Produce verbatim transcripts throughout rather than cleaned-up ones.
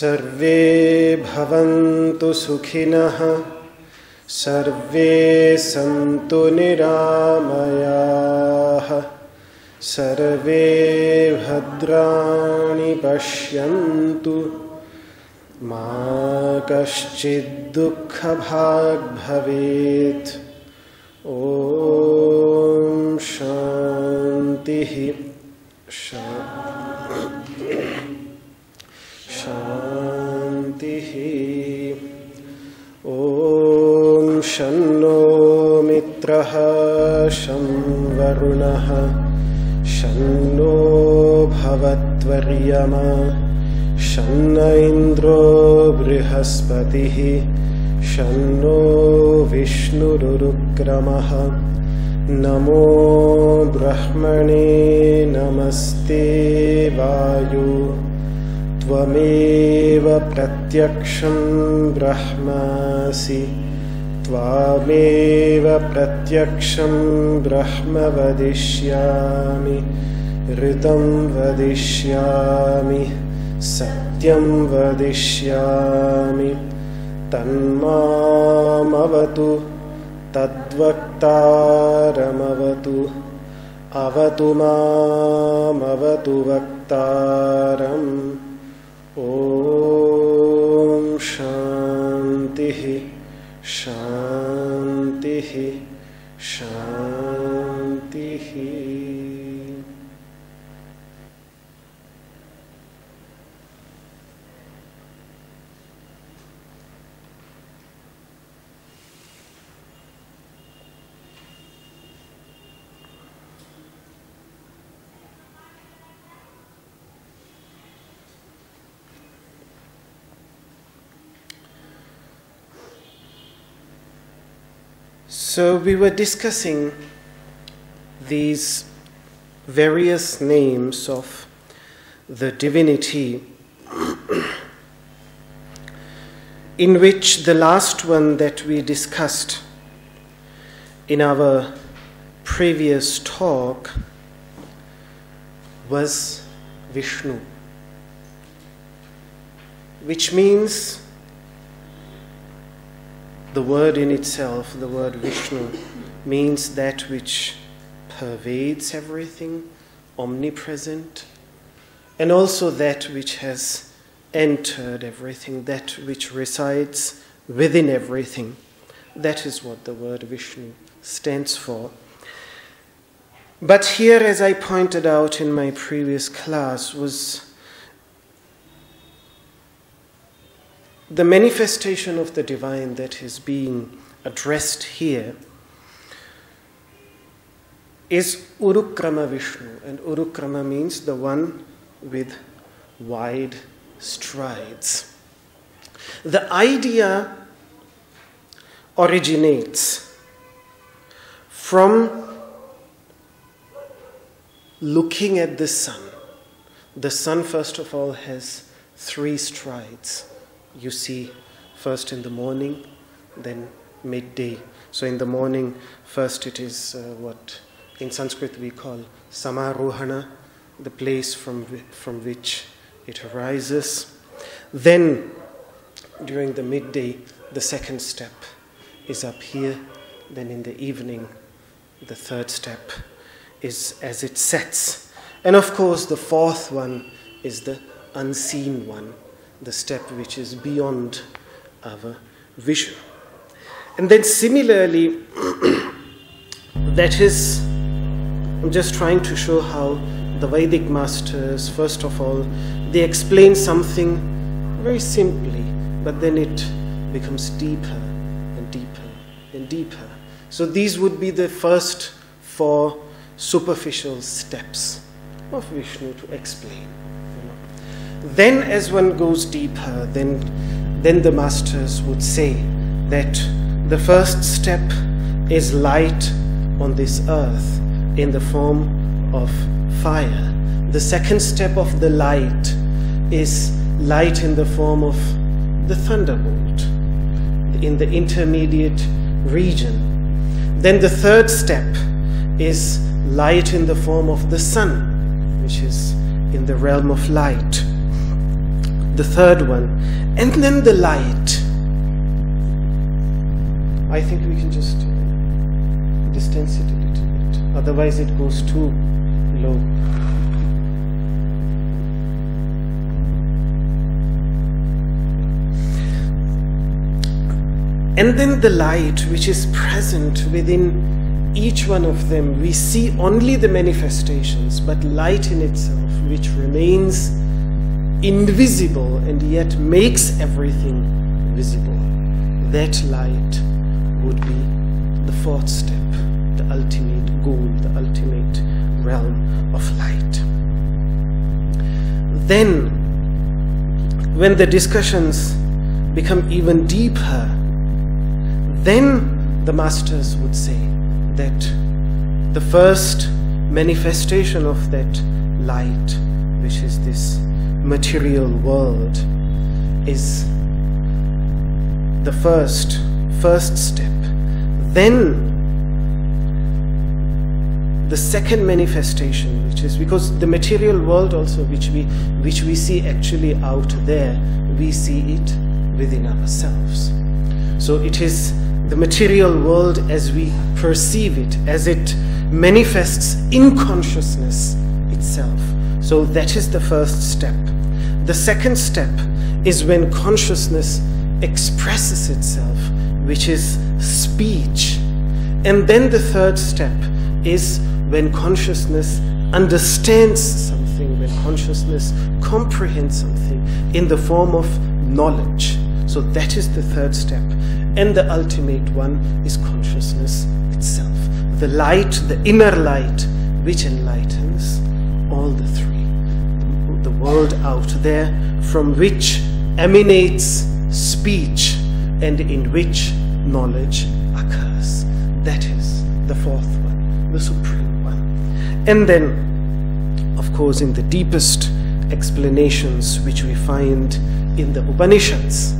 सर्वे भवन्तु सुखिनः सर्वे सन्तु निरामयाः सर्वे भद्राणि पश्यन्तु मा कश्चित् दुःखभाग् भवेत्। ॐ शान्तिः शान्तिः। ॐ शन्नो मित्रः शं वरुणः शन्नो भवत्वर्यमा शन्न इन्द्रो बृहस्पतिः शन्नो विष्णुरुक्रमः। नमो ब्रह्मणे नमस्ते वायु त्वमेव प्रत्यक्षं ब्रह्मासि त्वामेव प्रत्यक्षं ब्रह्म वदिष्यामि ऋतं वदिष्यामि सत्यं वदिष्यामि तन्मामवतु तद्वक्तारमवतु अवतु मामवतु वक्तारम्। ॐ शान्तिः शान्तिः शान्तिः। So we were discussing these various names of the divinity, in which the last one that we discussed in our previous talk was Vishnu, which means the word in itself, the word Vishnu, means that which pervades everything, omnipresent, and also that which has entered everything, that which resides within everything. That is what the word Vishnu stands for. But here, as I pointed out in my previous class, was the manifestation of the divine that is being addressed here is Urukrama Vishnu, and Urukrama means the one with wide strides. The idea originates from looking at the sun. The sun, first of all, has three strides. You see, first in the morning, then midday. So in the morning, first it is uh, what in Sanskrit we call Samarohana, the place from, from which it arises. Then, during the midday, the second step is up here. Then in the evening, the third step is as it sets. And of course, the fourth one is the unseen one, the step which is beyond our vision. And then similarly, that is, I'm just trying to show how the Vedic masters, first of all, they explain something very simply, but then it becomes deeper and deeper and deeper. So these would be the first four superficial steps of Vishnu to explain. Then as one goes deeper, then, then the masters would say that the first step is light on this earth in the form of fire. The second step of the light is light in the form of the thunderbolt, in the intermediate region. Then the third step is light in the form of the sun, which is in the realm of light. the third one. And then the light. I think we can just distance it a little bit, otherwise it goes too low. And then the light which is present within each one of them, we see only the manifestations, but light in itself, which remains invisible and yet makes everything visible. That light would be the fourth step, the ultimate goal, the ultimate realm of light. Then, when the discussions become even deeper, then the masters would say that the first manifestation of that light, which is this material world, is the first, first step. Then the second manifestation, which is because the material world also, which we, which we see actually out there, we see it within ourselves. So it is the material world as we perceive it, as it manifests in consciousness itself. So that is the first step. The second step is when consciousness expresses itself, which is speech. And then the third step is when consciousness understands something, when consciousness comprehends something in the form of knowledge. So that is the third step. And the ultimate one is consciousness itself. The light, the inner light, which enlightens all the three. The world out there from which emanates speech and in which knowledge occurs. That is the fourth one, the supreme one. And then, of course, in the deepest explanations which we find in the Upanishads,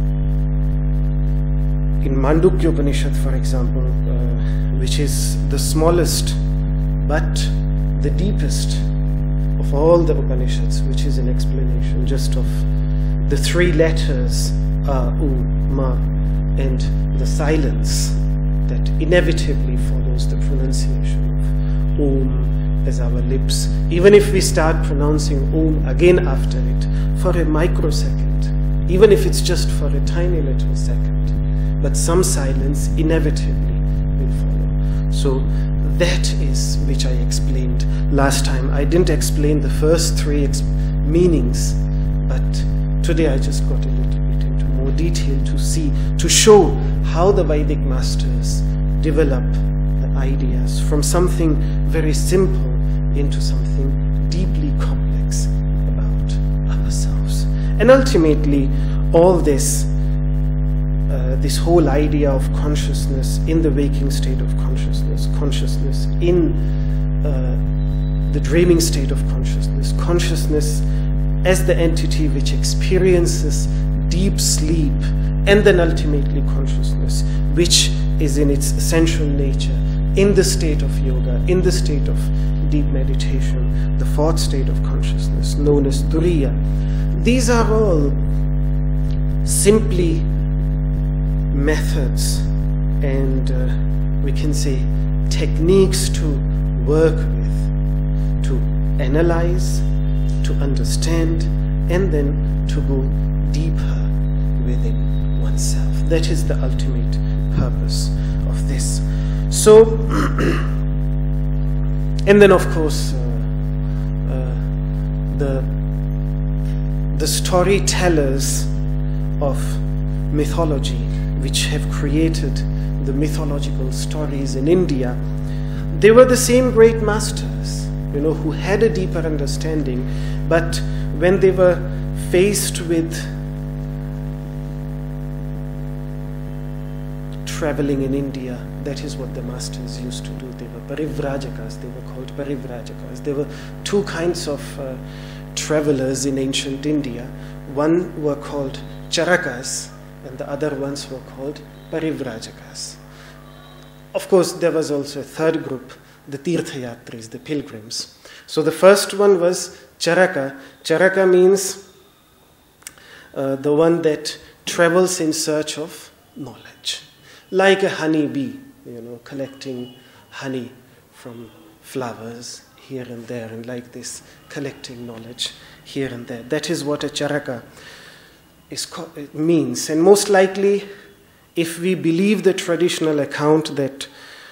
in Mandukya Upanishad, for example, uh, which is the smallest but the deepest of all the Upanishads, which is an explanation just of the three letters A, U, Ma, and the silence that inevitably follows the pronunciation of Om as our lips. Even if we start pronouncing Om again after it for a microsecond, even if it's just for a tiny little second, but some silence inevitably will follow. So that is which I explained last time. I didn't explain the first three ex meanings, but today I just got a little bit into more detail to see, to show how the Vedic masters develop the ideas from something very simple into something deeply complex about ourselves. And ultimately, all this Uh, this whole idea of consciousness in the waking state of consciousness, consciousness in uh, the dreaming state of consciousness, consciousness as the entity which experiences deep sleep, and then ultimately consciousness which is in its essential nature in the state of yoga, in the state of deep meditation, the fourth state of consciousness known as Turiya. These are all simply methods and uh, we can say techniques to work with, to analyze, to understand, and then to go deeper within oneself. That is the ultimate purpose of this. So, and then of course uh, uh, the the storytellers of mythology, which have created the mythological stories in India, they were the same great masters, you know, who had a deeper understanding, but when they were faced with traveling in India, that is what the masters used to do. They were parivrajakas, they were called parivrajakas. There were two kinds of uh, travelers in ancient India. One were called charakas, and the other ones were called parivrajakas. Of course, there was also a third group, the tirthayatris, the pilgrims. So the first one was charaka. Charaka means uh, the one that travels in search of knowledge. Like a honey bee, you know, collecting honey from flowers here and there, and like this, collecting knowledge here and there. That is what a charaka is co- it means. And most likely, if we believe the traditional account that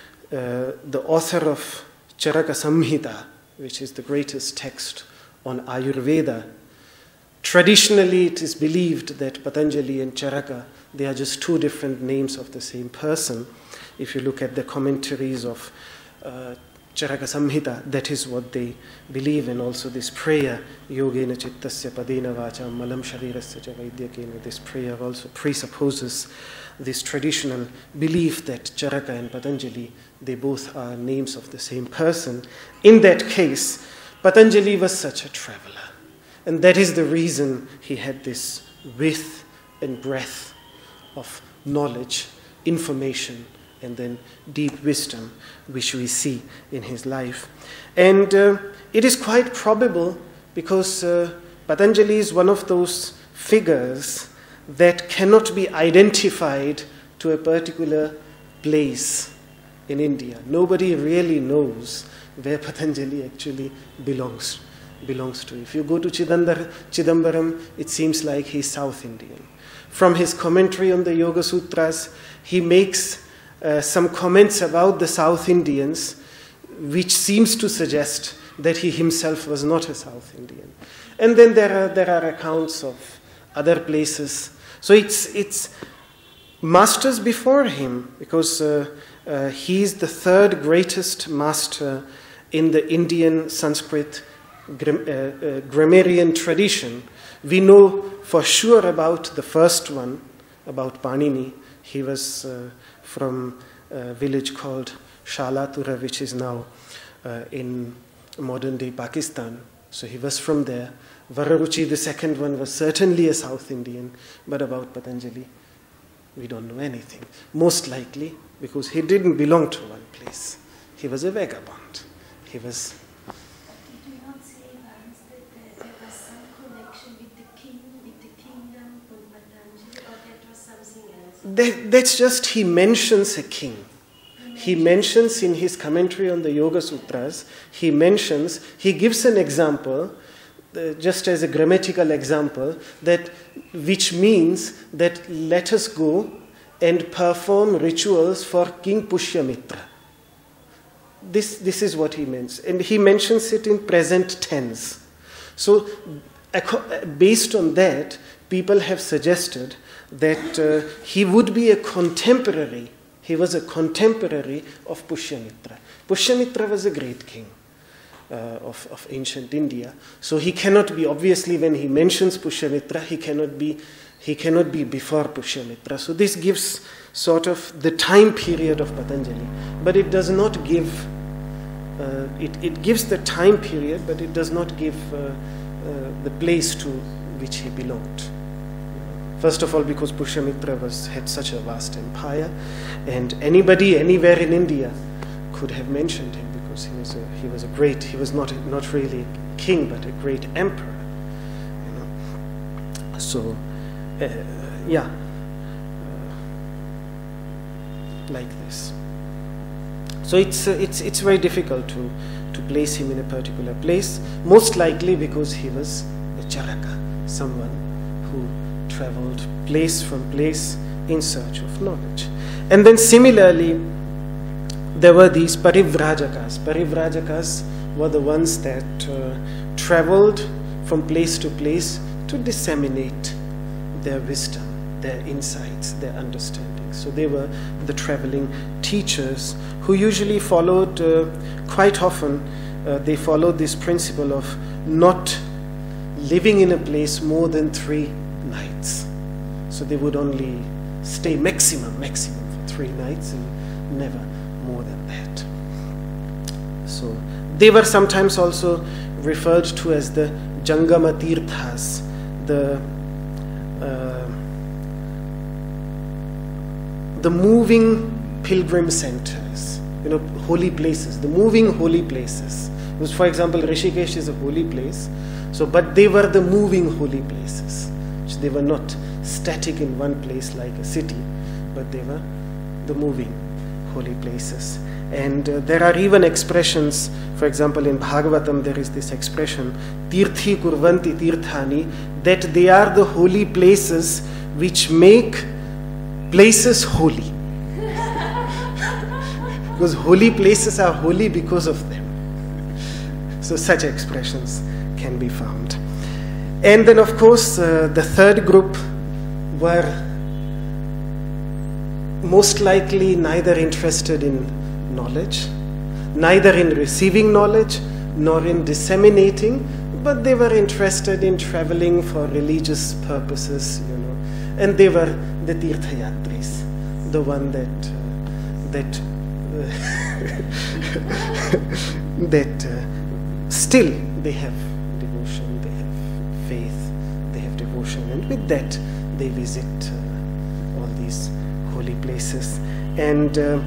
uh, the author of Charaka Samhita, which is the greatest text on Ayurveda, traditionally it is believed that Patanjali and Charaka, they are just two different names of the same person. If you look at the commentaries of uh, Charaka Samhita, that is what they believe, and also this prayer, Yogena Chittasya Padena Vacham Malam Sharirasya Cha Vaidyakena, this prayer also presupposes this traditional belief that Charaka and Patanjali, they both are names of the same person. In that case, Patanjali was such a traveler. And that is the reason he had this width and breadth of knowledge, information, and then deep wisdom, which we see in his life. And uh, it is quite probable, because uh, Patanjali is one of those figures that cannot be identified to a particular place in India. Nobody really knows where Patanjali actually belongs, belongs to. If you go to Chidandar, Chidambaram, it seems like he's South Indian. From his commentary on the Yoga Sutras, he makes uh, some comments about the South Indians, which seems to suggest that he himself was not a South Indian. And then there are, there are accounts of other places. So it's, it's masters before him, because uh, uh, he is the third greatest master in the Indian Sanskrit gram- uh, uh, grammarian tradition. We know for sure about the first one, about Panini. He was uh, from a village called Shalatura, which is now uh, in modern-day Pakistan. So he was from there. Vararuchi, the second one, was certainly a South Indian, but about Patanjali, we don't know anything. Most likely because he didn't belong to one place. He was a vagabond. He was... Did you not say once that there, there was some connection with the king, with the kingdom of Patanjali, or that was something else? That, that's just, he mentions a king. He mentions in his commentary on the Yoga Sutras, he mentions, he gives an example, uh, just as a grammatical example, that which means that let us go and perform rituals for King Pushyamitra. This, this is what he means. And he mentions it in present tense. So based on that, people have suggested that uh, he would be a contemporary. He was a contemporary of Pushyamitra. Pushyamitra was a great king uh, of, of ancient India. So he cannot be, obviously when he mentions Pushyamitra, he cannot be, he cannot be before Pushyamitra. So this gives sort of the time period of Patanjali. But it does not give, uh, it, it gives the time period, but it does not give uh, uh, the place to which he belonged. First of all, because Pushyamitra was, had such a vast empire, and anybody anywhere in India could have mentioned him, because he was a, he was a great, he was not, not really a king, but a great emperor. You know? So, uh, yeah, uh, like this. So it's, uh, it's, it's very difficult to, to place him in a particular place, most likely because he was a Charaka, someone who traveled place from place in search of knowledge. And then similarly, there were these Parivrajakas. Parivrajakas were the ones that uh, traveled from place to place to disseminate their wisdom, their insights, their understanding. So they were the traveling teachers who usually followed, uh, quite often, uh, they followed this principle of not living in a place more than three nights. So they would only stay maximum, maximum for three nights and never more than that. So they were sometimes also referred to as the Jangama Tirthas, the uh, the moving pilgrim centers, you know, holy places, the moving holy places. Because, for example, Rishikesh is a holy place, so but they were the moving holy places. They were not static in one place like a city, but they were the moving holy places. And uh, there are even expressions, for example, in Bhagavatam there is this expression, Tirthi kurvanti tirthani, that they are the holy places which make places holy. Because holy places are holy because of them. So such expressions can be found. And then of course uh, the third group were most likely neither interested in knowledge, neither in receiving knowledge, nor in disseminating, but they were interested in traveling for religious purposes, you know. And they were the Tirthayatris, the one that uh, that uh, that uh, still they have devotion, they have faith, they have devotion, and with that they visit uh, all these holy places. And uh,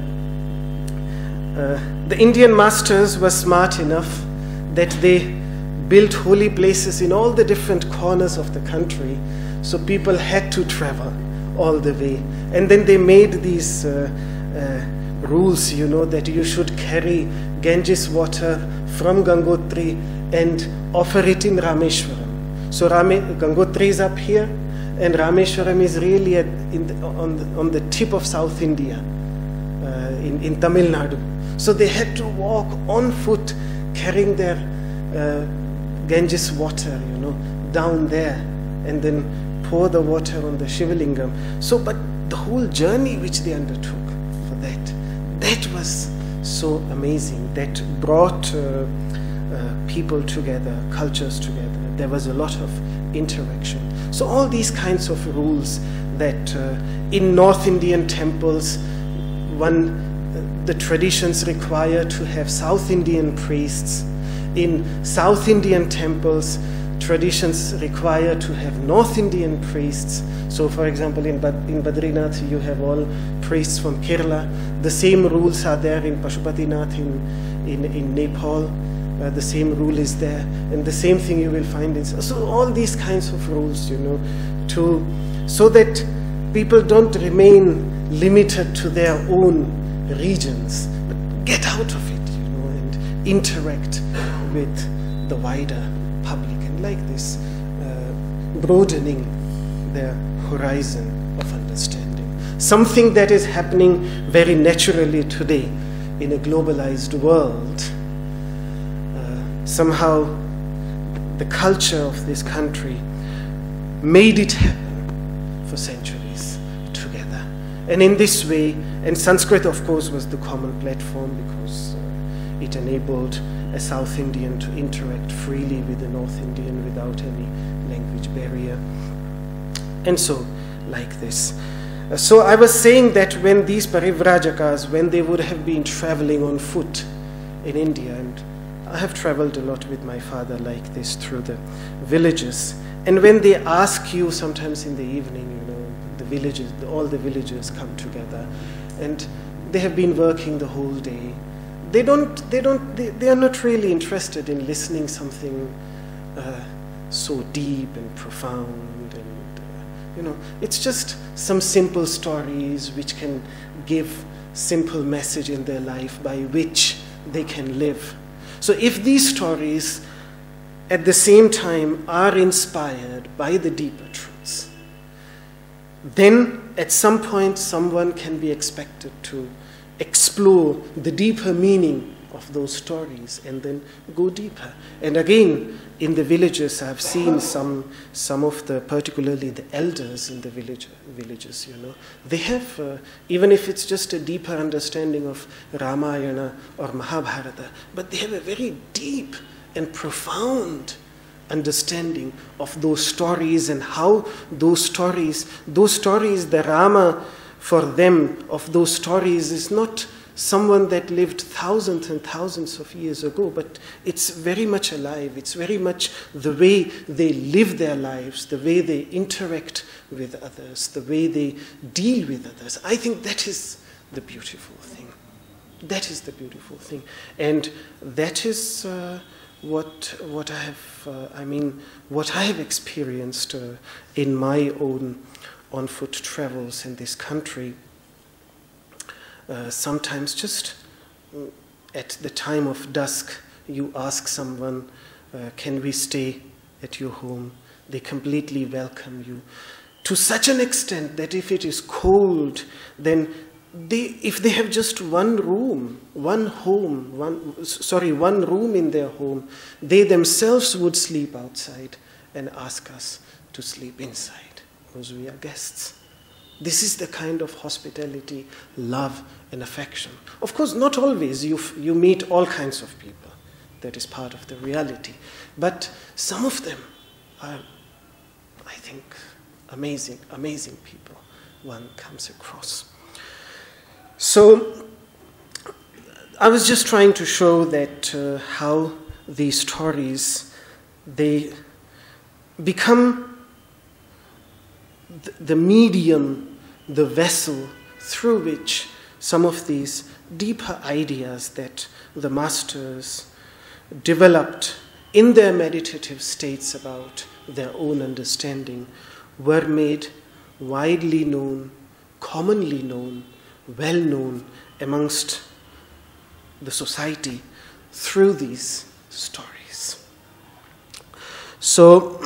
uh, the Indian masters were smart enough that they built holy places in all the different corners of the country, so people had to travel all the way. And then they made these uh, uh, rules, you know, that you should carry Ganges water from Gangotri and offer it in Rameshwaram. So Rame- Gangotri is up here, and Rameshwaram is really at, in the, on, the, on the tip of South India, uh, in, in Tamil Nadu. So they had to walk on foot, carrying their uh, Ganges water, you know, down there, and then pour the water on the Shivalingam. So, but the whole journey which they undertook for that, that was so amazing. That brought uh, uh, people together, cultures together. There was a lot of interaction. So all these kinds of rules that uh, in North Indian temples, one, uh, the traditions require to have South Indian priests. In South Indian temples, traditions require to have North Indian priests. So for example, in, Bad- in Badrinath, you have all priests from Kerala. The same rules are there in Pashupatinath in, in, in Nepal. Uh, the same rule is there. And the same thing you will find in... So all these kinds of rules, you know, to so that people don't remain limited to their own regions, but get out of it, you know, and interact with the wider public, and like this, uh, broadening their horizon of understanding. Something that is happening very naturally today in a globalized world. Uh, somehow the culture of this country made it happen for centuries together. And in this way, and Sanskrit of course was the common platform, because uh, it enabled a South Indian to interact freely with a North Indian without any language barrier. And so, like this. Uh, so I was saying that when these Parivrajakas, when they would have been traveling on foot in India, and I have traveled a lot with my father like this through the villages, and when they ask you sometimes in the evening, you know, the villages, all the villagers come together, and they have been working the whole day. They don't, they don't, they, they are not really interested in listening something uh, so deep and profound, and uh, you know, it's just some simple stories which can give simple message in their life by which they can live. So if these stories at the same time are inspired by the deeper truths, then at some point someone can be expected to explore the deeper meaning of those stories and then go deeper. And again, in the villages, I've seen some some of the, particularly the elders in the village, villages, you know, they have, uh, even if it's just a deeper understanding of Ramayana or Mahabharata, but they have a very deep and profound understanding of those stories and how those stories, those stories, the Rama for them of those stories is not someone that lived thousands and thousands of years ago, but it's very much alive. It's very much the way they live their lives, the way they interact with others, the way they deal with others. I think that is the beautiful thing. That is the beautiful thing. And that is uh, what what I have, uh, I mean, what I have experienced uh, in my own on-foot travels in this country. Uh, sometimes just at the time of dusk, you ask someone, uh, can we stay at your home? They completely welcome you. To such an extent that if it is cold, then they, if they have just one room, one home, one, sorry, one room in their home, they themselves would sleep outside and ask us to sleep inside because we are guests. This is the kind of hospitality, love, and affection. Of course, not always. You, you meet all kinds of people. That is part of the reality. But some of them are, I think, amazing, amazing people one comes across. So, I was just trying to show that uh, how these stories, they become th- the medium, the vessel through which some of these deeper ideas that the masters developed in their meditative states about their own understanding were made widely known, commonly known, well known amongst the society through these stories. So,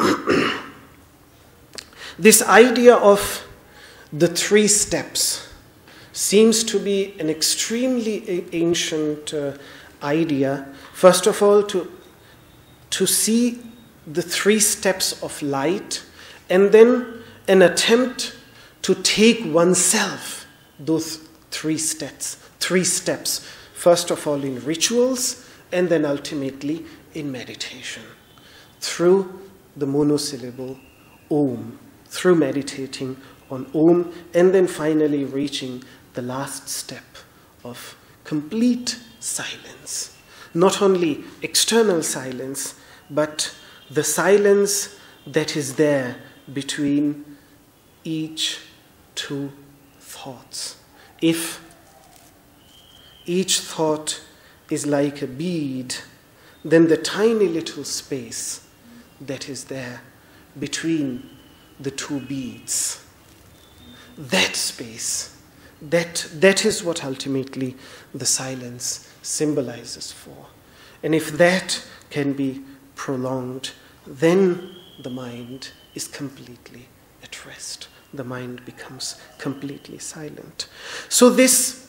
this idea of the three steps seems to be an extremely ancient uh, idea. First of all, to, to see the three steps of light, and then an attempt to take oneself those three steps, three steps, first of all in rituals, and then ultimately in meditation, through the monosyllable Om, through meditating on Om, and then finally reaching the last step of complete silence. Not only external silence, but the silence that is there between each two thoughts. If each thought is like a bead, then the tiny little space that is there between the two beads, that space, that, that is what ultimately the silence symbolizes for. And if that can be prolonged, then the mind is completely at rest. The mind becomes completely silent. So this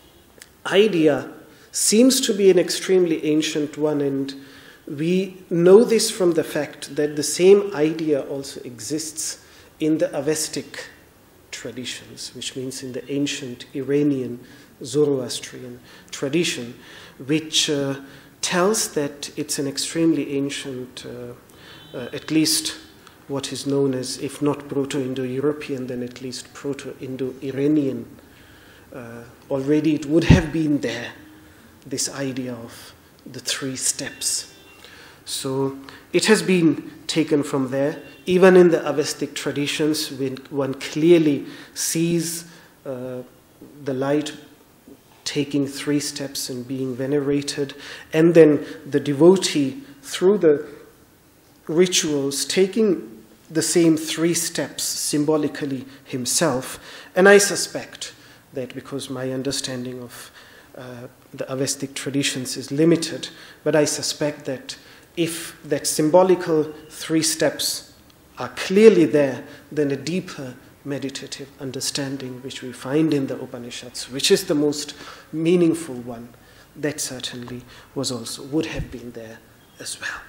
idea seems to be an extremely ancient one, and we know this from the fact that the same idea also exists in the Avestic traditions, which means in the ancient Iranian Zoroastrian tradition, which uh, tells that it's an extremely ancient, uh, uh, at least what is known as, if not Proto-Indo-European, then at least Proto-Indo-Iranian. Uh, already it would have been there, this idea of the three steps. So it has been taken from there. Even in the Avestic traditions, when one clearly sees uh, the light taking three steps and being venerated, and then the devotee, through the rituals, taking the same three steps symbolically himself. And I suspect that, because my understanding of uh, the Avestic traditions is limited, but I suspect that if that symbolical three steps are clearly there, then a deeper meditative understanding which we find in the Upanishads, which is the most meaningful one, that certainly was also, would have been there as well.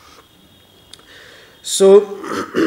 So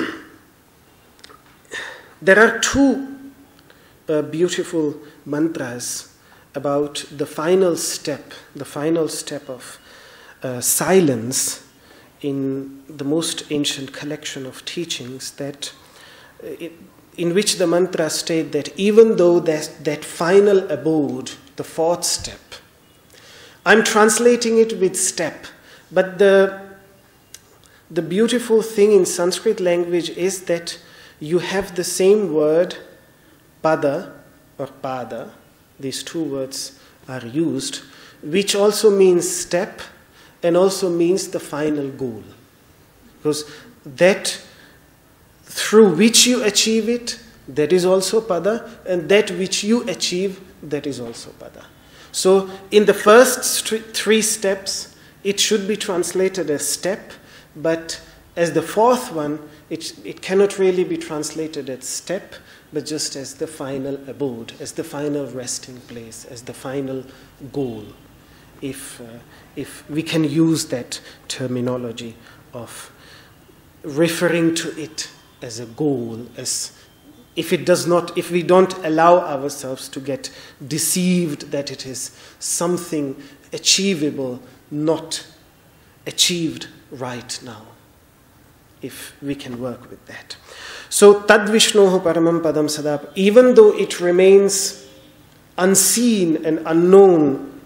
there are two uh, beautiful mantras about the final step, the final step of uh, silence in the most ancient collection of teachings, that uh, it, in which the mantras state that even though that, that final abode, the fourth step, I'm translating it with step, but the The beautiful thing in Sanskrit language is that you have the same word, pada or pada, these two words are used, which also means step and also means the final goal. Because that through which you achieve it, that is also pada, and that which you achieve, that is also pada. So in the first three steps, it should be translated as step, but as the fourth one, it, it cannot really be translated as step, but just as the final abode, as the final resting place, as the final goal, if, uh, if we can use that terminology of referring to it as a goal, as if it does not, if we don't allow ourselves to get deceived that it is something achievable, not achieved right now, if we can work with that. So, tad Vishnoho paramam padam sadap, even though it remains unseen and unknown,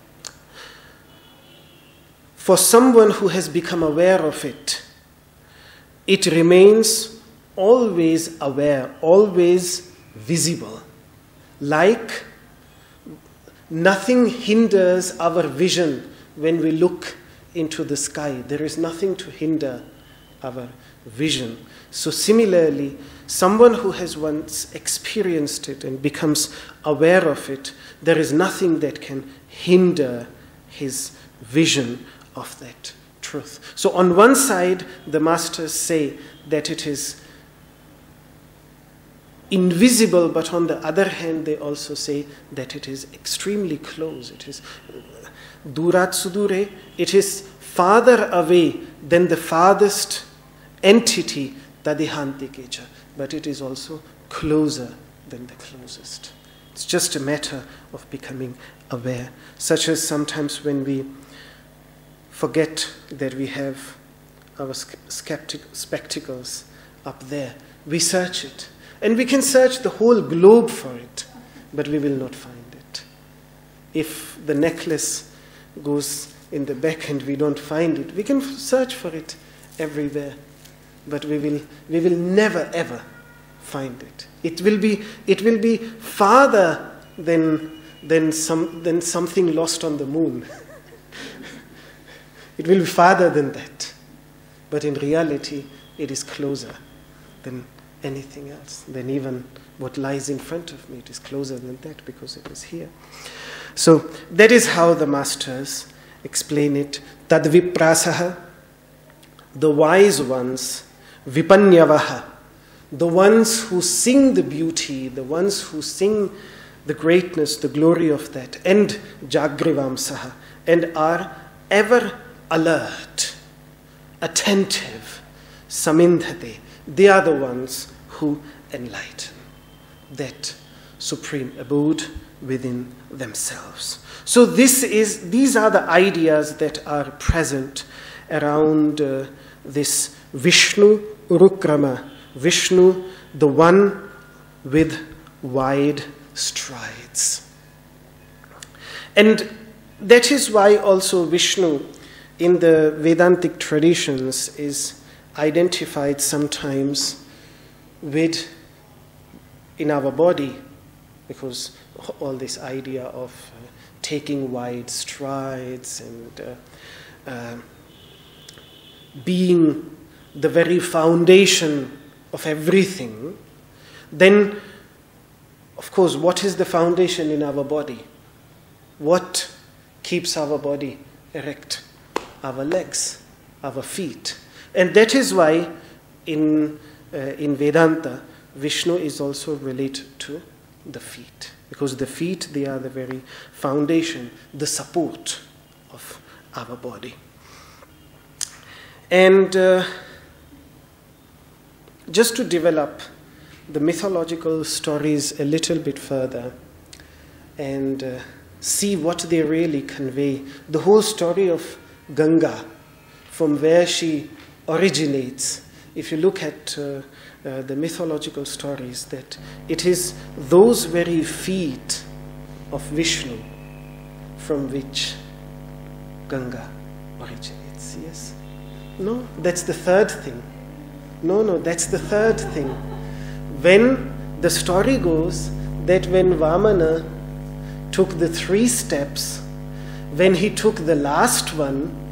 for someone who has become aware of it, it remains always aware, always visible. Like nothing hinders our vision when we look into the sky. There is nothing to hinder our vision. So similarly, someone who has once experienced it and becomes aware of it, there is nothing that can hinder his vision of that truth. So on one side, the masters say that it is invisible, but on the other hand, they also say that it is extremely close. It is durat sudure, it is farther away than the farthest entity, tadihantikecha, but it is also closer than the closest. It's just a matter of becoming aware, such as sometimes when we forget that we have our skeptic spectacles up there, we search it. And we can search the whole globe for it, but we will not find it. If the necklace goes in the back and we don't find it, we can search for it everywhere, but we will we will never ever find it. It will be it will be farther than than some than something lost on the moon. It will be farther than that, but in reality, it is closer than anything else, than even what lies in front of me. It is closer than that because it is here. So that is how the masters explain it. Tad viprasaha, the wise ones, vipanyavaha, the ones who sing the beauty, the ones who sing the greatness, the glory of that, and jagrivamsaha, and are ever alert, attentive, samindhate, they are the ones who enlighten that supreme abode within themselves. So this is, these are the ideas that are present around uh, this Vishnu Urukrama, Vishnu, the one with wide strides. And that is why also Vishnu in the Vedantic traditions is identified sometimes with in our body, because all this idea of uh, taking wide strides and uh, uh, being the very foundation of everything, then of course what is the foundation in our body? What keeps our body erect? Our legs, our feet. And that is why in, uh, in Vedanta, Vishnu is also related to the feet. Because the feet, they are the very foundation, the support of our body. And uh, just to develop the mythological stories a little bit further and uh, see what they really convey, the whole story of Ganga, from where she originates, if you look at uh, uh, the mythological stories, that it is those very feet of Vishnu from which Ganga originates. Yes? No, that's the third thing. No, no, that's the third thing. When the story goes that when Vamana took the three steps, when he took the last one,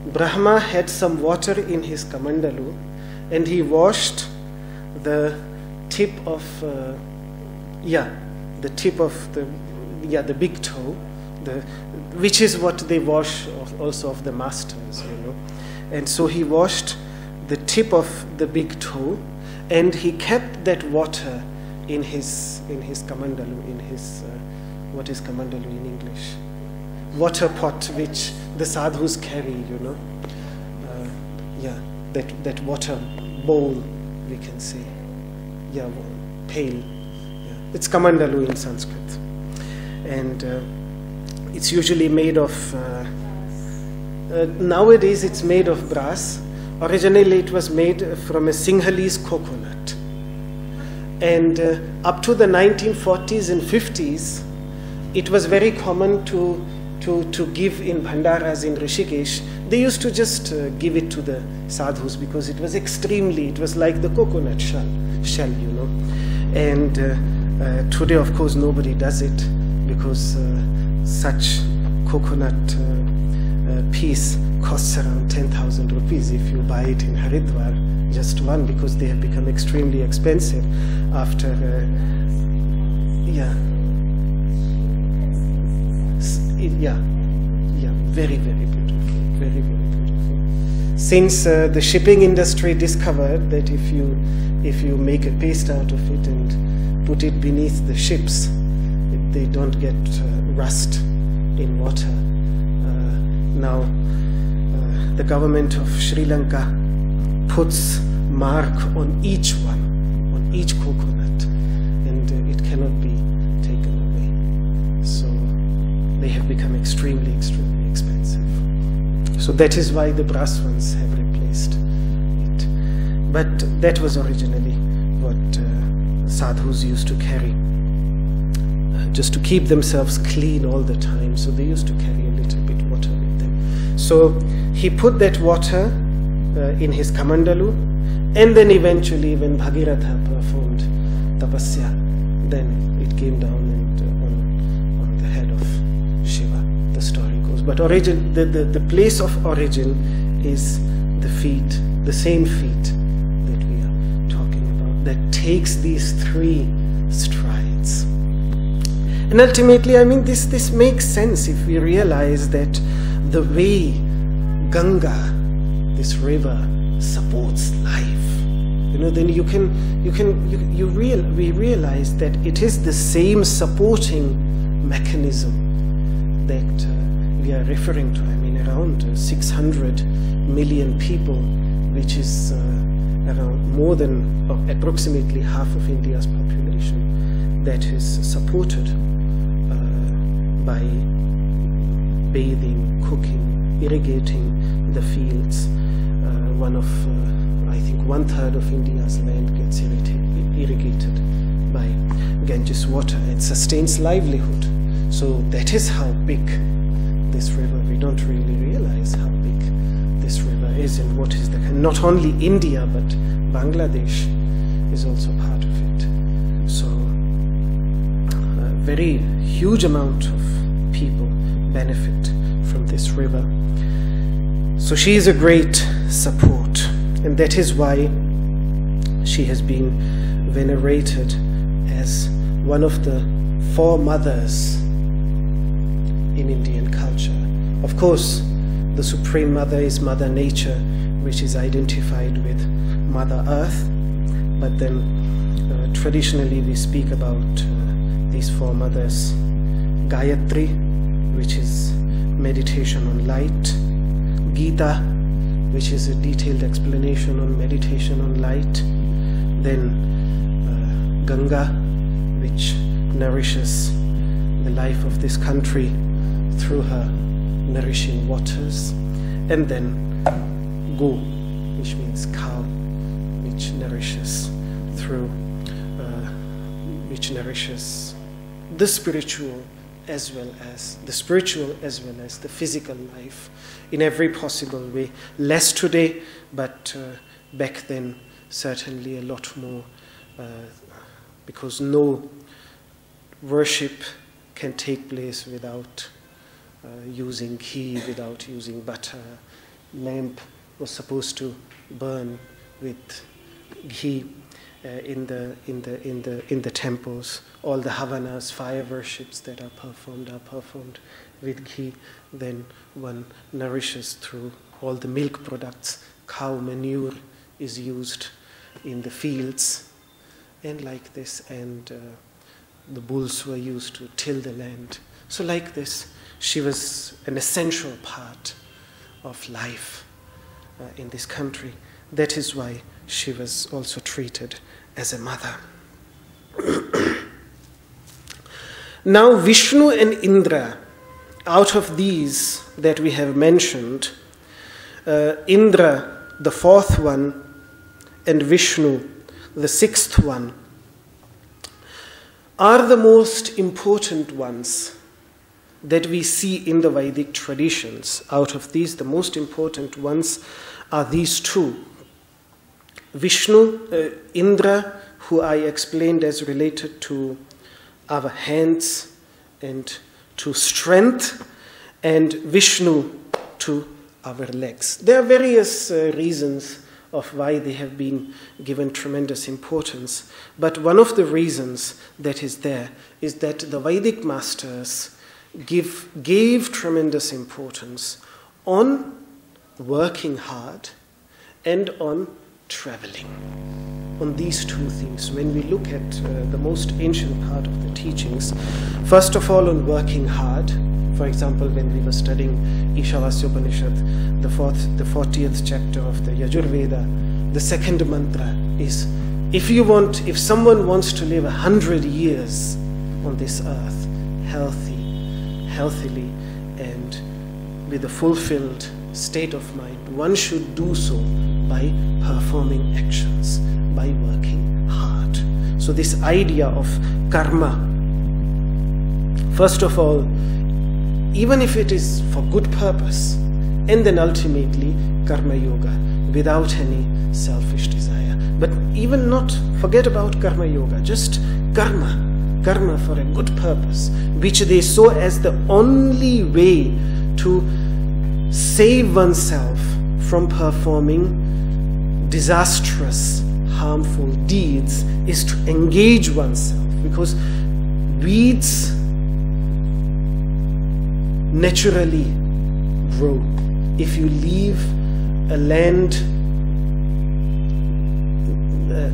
Brahma had some water in his kamandalu, and he washed the tip of, uh, yeah, the tip of the, yeah, the big toe, the, which is what they wash of, also of the masters, you know. And so he washed the tip of the big toe, and he kept that water in his in his kamandalu, in his, uh, what is kamandalu in English? Water pot, which the sadhus carry, you know. Uh, yeah, that, that water bowl, we can say. Yeah, pail. Yeah. It's kamandalu in Sanskrit. And uh, it's usually made of, uh, uh, nowadays it's made of brass. Originally it was made from a Sinhalese coconut. And uh, up to the nineteen forties and fifties, it was very common to, to, to give in bhandaras in Rishikesh. They used to just uh, give it to the sadhus because it was extremely, it was like the coconut shell, shell you know. And uh, uh, today, of course, nobody does it because uh, such coconut uh, uh, piece costs around ten thousand rupees if you buy it in Haridwar, just one, because they have become extremely expensive after, uh, yeah. It, yeah, yeah, very, very beautiful, very, very beautiful. Since uh, the shipping industry discovered that if you, if you make a paste out of it and put it beneath the ships, they don't get uh, rust in water. Uh, now, uh, the government of Sri Lanka puts mark on each one, on each coconut, and uh, it cannot be taken away. So they have become extremely, extremely expensive. So that is why the brass ones have replaced it. But that was originally what uh, sadhus used to carry, uh, just to keep themselves clean all the time. So they used to carry a little bit water with them. So he put that water uh, in his kamandalu, and then eventually when Bhagiratha performed tapasya, then it came down and uh, on, on the head of Shiva, the story goes. But origin, the, the, the place of origin is the feet, the same feet that we are talking about, that takes these three strides. And ultimately, I mean, this, this makes sense if we realize that the way Ganga, this river, supports life, you know, then you can, you can, you, you real, we realize that it is the same supporting mechanism that uh, we are referring to. I mean, around uh, six hundred million people, which is uh, around more than uh, approximately half of India's population, that is supported uh, by bathing, cooking, irrigating the fields. Uh, one of, uh, I think, one third of India's land gets irrigated by Ganges water. It sustains livelihood. So that is how big this river, we don't really realize how big this river is and what is the, not only India, but Bangladesh is also part of it. So a very huge amount of people benefit from this river. So she is a great support, and that is why she has been venerated as one of the four mothers in Indian culture. Of course, the Supreme Mother is Mother Nature, which is identified with Mother Earth, but then uh, traditionally we speak about uh, these four mothers. Gayatri, which is meditation on light. Gita, which is a detailed explanation on meditation on light. Then uh, Ganga, which nourishes the life of this country through her nourishing waters. And then Go, which means cow, which nourishes through, uh, which nourishes the spiritual as well as the spiritual as well as the physical life in every possible way. Less today, but uh, back then certainly a lot more, uh, because no worship can take place without uh, using ghee, without using butter, lamp was supposed to burn with ghee uh, in the in the in the in the temples. All the havanas, fire worships that are performed are performed with ghee. Then one nourishes through all the milk products. Cow manure is used in the fields, and like this, and uh, the bulls were used to till the land. So like this, she was an essential part of life uh, in this country. That is why she was also treated as a mother. Now Vishnu and Indra, out of these that we have mentioned, uh, Indra, the fourth one, and Vishnu, the sixth one, are the most important ones that we see in the Vedic traditions. Out of these, the most important ones are these two. Vishnu, uh, Indra, who I explained as related to our hands and to strength, and Vishnu to our legs. There are various uh, reasons of why they have been given tremendous importance, but one of the reasons that is there is that the Vedic masters give, gave tremendous importance on working hard and on traveling. On these two things, when we look at uh, the most ancient part of the teachings, first of all on working hard. For example, when we were studying Ishavasya Upanishad, the fourth, the fortieth chapter of the Yajurveda, the second mantra is, if you want, if someone wants to live a hundred years on this earth, healthy, healthily, and with a fulfilled state of mind, one should do so by performing actions, by working hard. So this idea of karma, first of all, even if it is for good purpose, and then ultimately karma yoga, without any selfish desire. But even not, forget about karma yoga, just karma, karma for a good purpose, which they saw as the only way to save oneself from performing disastrous, harmful deeds, is to engage oneself, because weeds naturally grow. If you leave a land uh,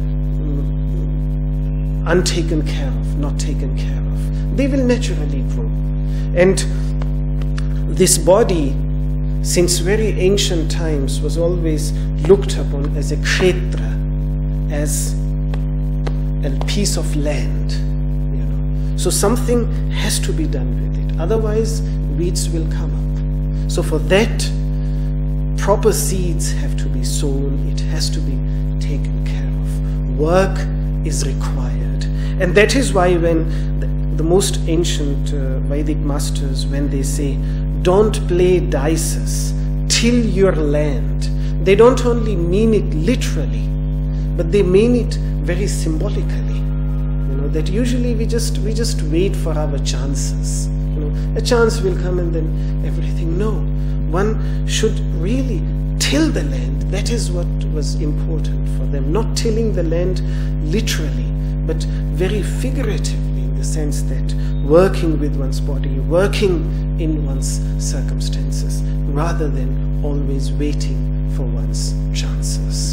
untaken care of, not taken care of, they will naturally grow. And this body, since very ancient times, was always looked upon as a kshetra, as a piece of land. You know. So something has to be done with it. Otherwise, weeds will come up. So for that, proper seeds have to be sown. It has to be taken care of. Work is required. And that is why when the, the most ancient uh, Vedic masters, when they say, don't play dices, till your land, they don't only mean it literally, but they mean it very symbolically. You know, that usually we just we just wait for our chances. You know, a chance will come and then everything. No, one should really till the land. That is what was important for them. Not tilling the land literally, but very figuratively, in the sense that working with one's body, working in one's circumstances, rather than always waiting for one's chances.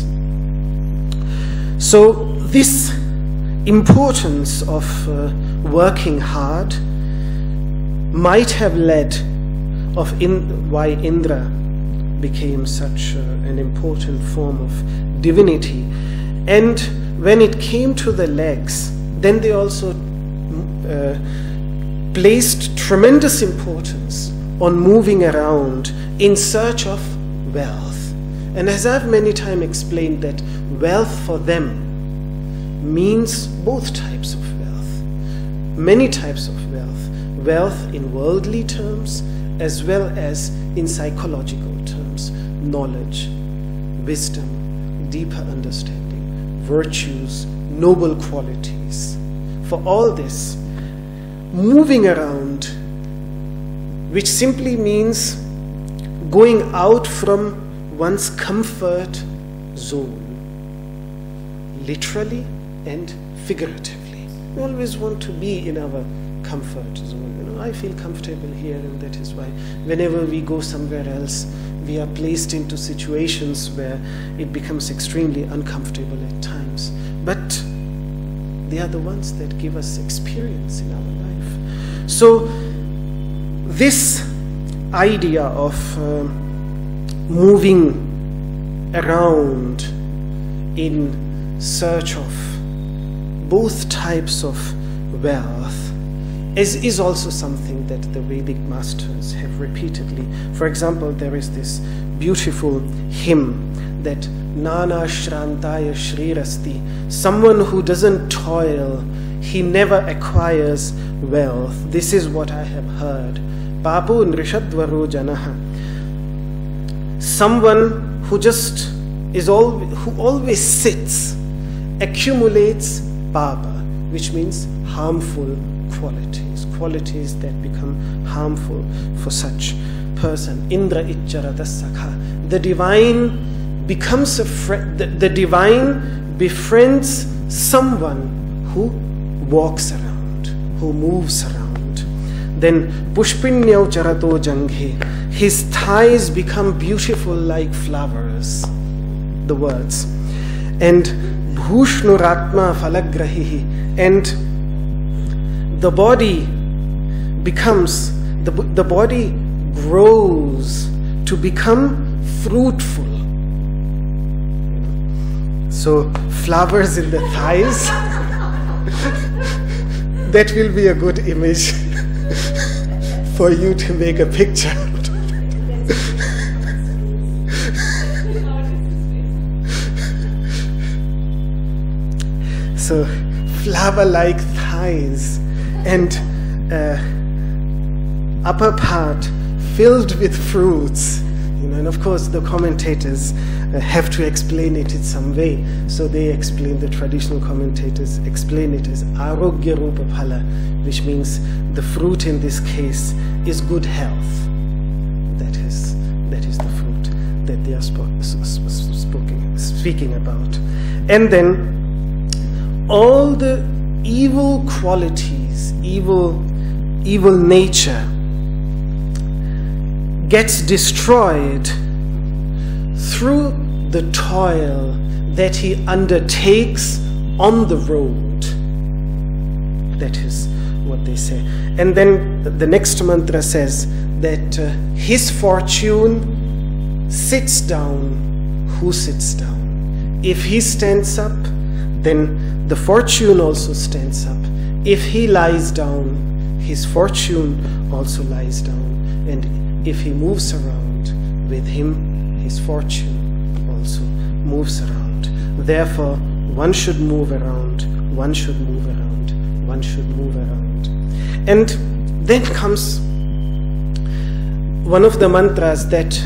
So this importance of uh, working hard might have led of in, why Indra became such uh, an important form of divinity. And when it came to the legs, then they also uh, placed tremendous importance on moving around in search of wealth. And as I've many times explained, that wealth for them means both types of wealth, many types of wealth, wealth in worldly terms as well as in psychological terms, knowledge, wisdom, deeper understanding, virtues, noble qualities. For all this, moving around, which simply means going out from one's comfort zone, literally and figuratively. We always want to be in our comfort zone. You know, I feel comfortable here, and that is why whenever we go somewhere else, we are placed into situations where it becomes extremely uncomfortable at times. But they are the ones that give us experience in our life. So this idea of uh, moving around in search of both types of wealth is, is also something that the Vedic masters have repeatedly. For example, there is this beautiful hymn that Nana Shrantaya Shrirasti, someone who doesn't toil, he never acquires wealth. This is what I have heard. Papo Nrishadvaro Janaha. Someone who just is all, who always sits, accumulates papa, which means harmful qualities, qualities that become harmful for such person. Indra Icharata Sakha. The divine becomes a friend, the, the divine befriends someone who walks around, who moves around. Then Pushpinyau Charato Janghe, his thighs become beautiful like flowers, the words. And Bhushnuratma Falagrahihi, and the body becomes, the, the body grows to become fruitful. So flowers in the thighs, that will be a good image for you to make a picture. So flower-like thighs and uh, upper part filled with fruits. You know, and of course the commentators uh, have to explain it in some way. So they explain, the traditional commentators explain it as Arogya Rupa Phala, which means the fruit in this case is good health. That is, that is the fruit that they are spo spoken, speaking about. And then all the evil qualities, evil, evil nature gets destroyed through the toil that he undertakes on the road. That is what they say. And then the next mantra says that uh, his fortune sits down who sits down. If he stands up, then the fortune also stands up. If he lies down, his fortune also lies down. And if he moves around, with him, his fortune also moves around. Therefore, one should move around, one should move around, one should move around. And then comes one of the mantras that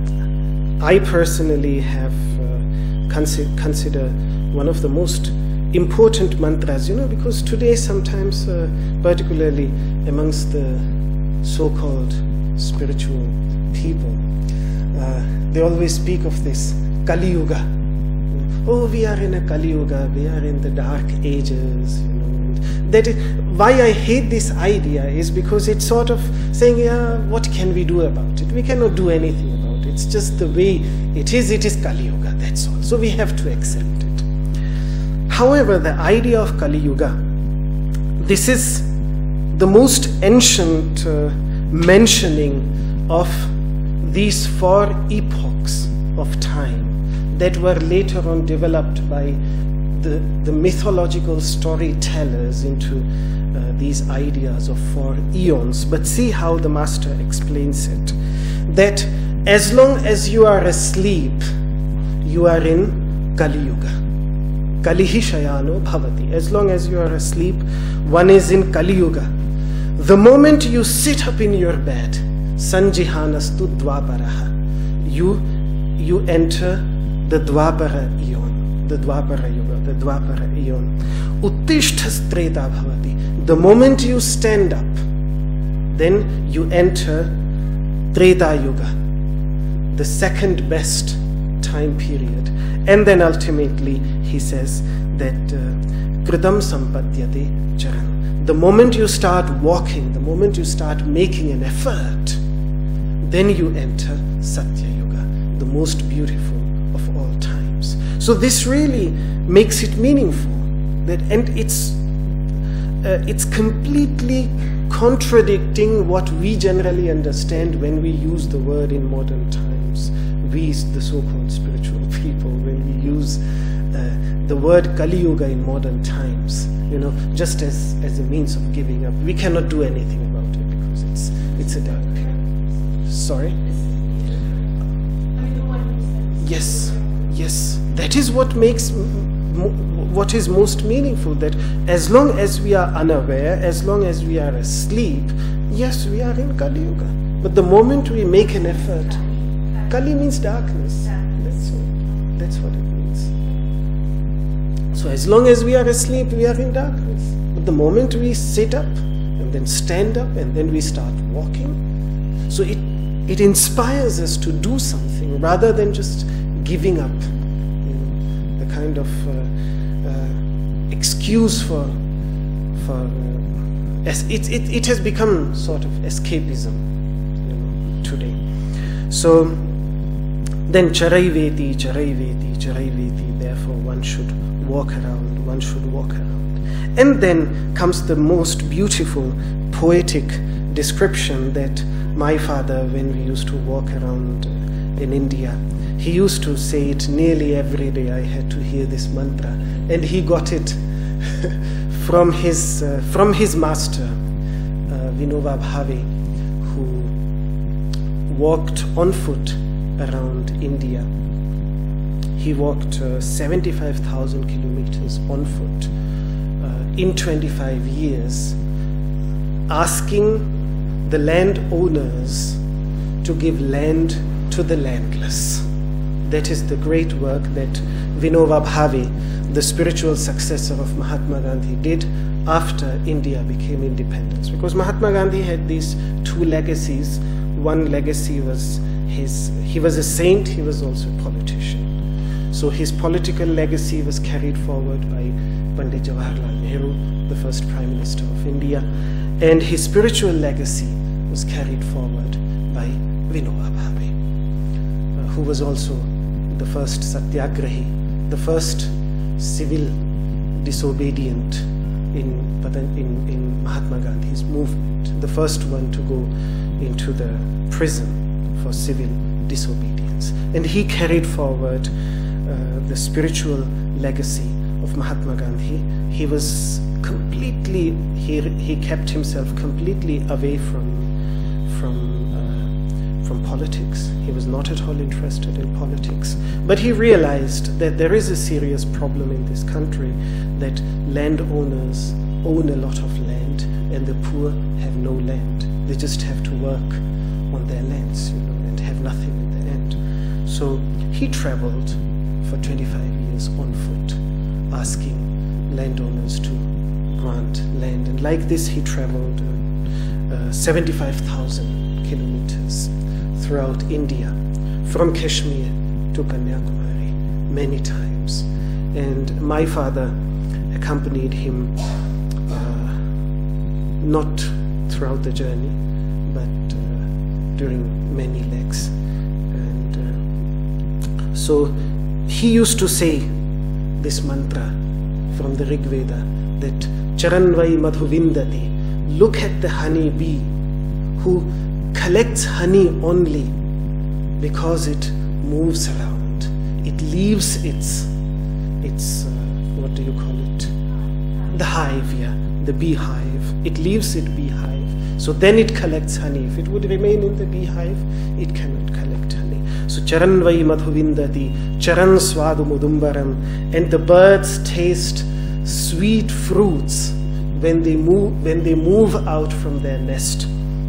I personally have uh, consi consider one of the most important mantras, you know, because today sometimes, uh, particularly amongst the so-called spiritual people, uh, they always speak of this Kali Yuga. Oh, we are in a Kali Yuga, we are in the dark ages, you know. And that is why I hate this idea, is because it's sort of saying, yeah, what can we do about it? We cannot do anything about it. It's just the way it is, it is Kali Yuga, that's all. So we have to accept it. However, the idea of Kali Yuga, this is the most ancient uh, mentioning of these four epochs of time that were later on developed by the, the mythological storytellers into uh, these ideas of four eons. But see how the master explains it. That as long as you are asleep, you are in Kali Yuga. Kalihi Shayano Bhavati. As long as you are asleep, one is in Kali Yuga. The moment you sit up in your bed, Sanjihanastu Dwaparaha, you, you enter the Dwapara Eon, the Dwapara Yuga, the Dwapara Eon. Uttishthas Treta Bhavati. The moment you stand up, then you enter Treta Yuga, the second best time period. And then ultimately he says that Kritam Sampadyate Charan. The moment you start walking, the moment you start making an effort, then you enter Satya Yuga, the most beautiful of all times. So this really makes it meaningful. That, and it's uh, it's completely contradicting what we generally understand when we use the word in modern times. We, the so-called spiritual people, when we use uh, the word Kali Yuga in modern times, you know, just as, as a means of giving up. We cannot do anything about it because it's it's a dark period. Sorry? Yes, yes. That is what makes, what is most meaningful, that as long as we are unaware, as long as we are asleep, yes, we are in Kali Yuga. But the moment we make an effort, Kali means darkness. That's what, that's what it means. So as long as we are asleep, we are in darkness. But the moment we sit up and then stand up and then we start walking, so it, it inspires us to do something rather than just giving up. You know, the kind of uh, uh, excuse for, for uh, as it, it, it has become sort of escapism, you know, today. So then Charaiveti, Charaiveti, Charaiveti, therefore one should walk around, one should walk around. And then comes the most beautiful poetic description that my father, when we used to walk around in India, he used to say it nearly every day. I had to hear this mantra, and he got it from his uh, from his master, uh, Vinoba Bhave, who walked on foot around India. He walked uh, seventy-five thousand kilometers on foot uh, in twenty-five years, asking the landowners to give land to the landless. That is the great work that Vinoba Bhave, the spiritual successor of Mahatma Gandhi, did after India became independent. Because Mahatma Gandhi had these two legacies. One legacy was his, he was a saint, he was also a politician. So his political legacy was carried forward by Pandit Jawaharlal Nehru, the first Prime Minister of India, and his spiritual legacy was carried forward by Vinoba Bhave, uh, who was also the first Satyagrahi, the first civil disobedient in, in, in Mahatma Gandhi's movement, the first one to go into the prison for civil disobedience. And he carried forward uh, the spiritual legacy of Mahatma Gandhi. He was completely, he, he kept himself completely away from, from from politics. He was not at all interested in politics. But he realized that there is a serious problem in this country, that landowners own a lot of land and the poor have no land. They just have to work on their lands, you know, and have nothing in the end. So he traveled for twenty-five years on foot, asking landowners to grant land. And like this, he traveled uh, uh, seventy-five thousand kilometers throughout India, from Kashmir to Kanyakumari, many times. And my father accompanied him uh, not throughout the journey, but uh, during many legs. And uh, so he used to say this mantra from the Rig Veda, that Charanvai Madhuvindati, look at the honey bee who collects honey only because it moves around. It leaves its, its uh, what do you call it? The hive, yeah, the beehive. It leaves its beehive. So then it collects honey. If it would remain in the beehive, it cannot collect honey. So Charanvai Madhuvindati, Charan Swadu Mudumbaram, and the birds taste sweet fruits when they move, when they move out from their nest.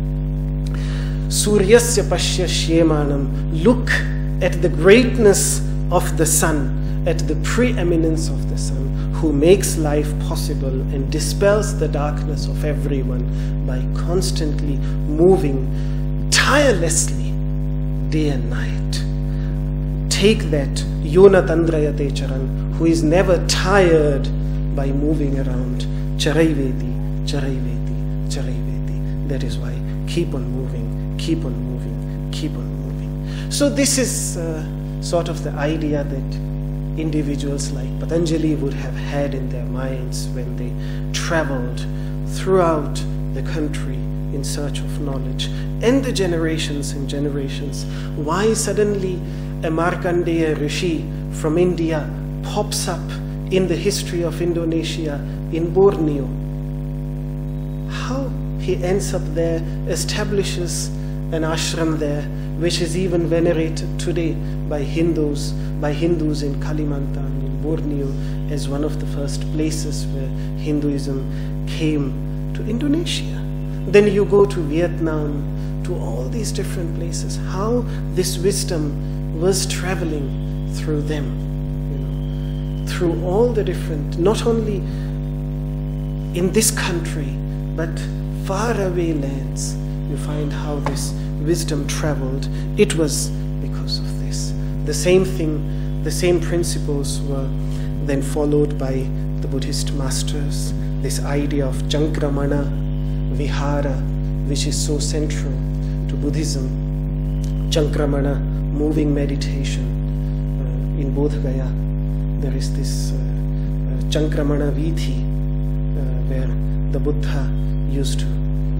Suryasya Pashya Shyemanam, look at the greatness of the sun, at the preeminence of the sun, who makes life possible and dispels the darkness of everyone by constantly moving tirelessly day and night. take that Yona Tandrayate Charan, who is never tired by moving around. Charaiveti, Charaiveti, Charaiveti. That is why keep on moving, keep on moving, keep on moving. So this is uh, sort of the idea that individuals like Patanjali would have had in their minds when they traveled throughout the country in search of knowledge, and the generations and generations. Why suddenly a Markandeya Rishi from India pops up in the history of Indonesia in Borneo? How he ends up there, establishes an ashram there, which is even venerated today by Hindus, by Hindus in Kalimantan, in Borneo, as one of the first places where Hinduism came to Indonesia. Then you go to Vietnam, to all these different places, how this wisdom was traveling through them, you know, through all the different, not only in this country, but far away lands. You find how this wisdom traveled. It was because of this. The same thing, the same principles were then followed by the Buddhist masters. This idea of Chankramana, Vihara, which is so central to Buddhism. Chankramana, moving meditation. Uh, in Bodh Gaya, there is this uh, uh, Chankramana Vidhi, uh, where the Buddha used to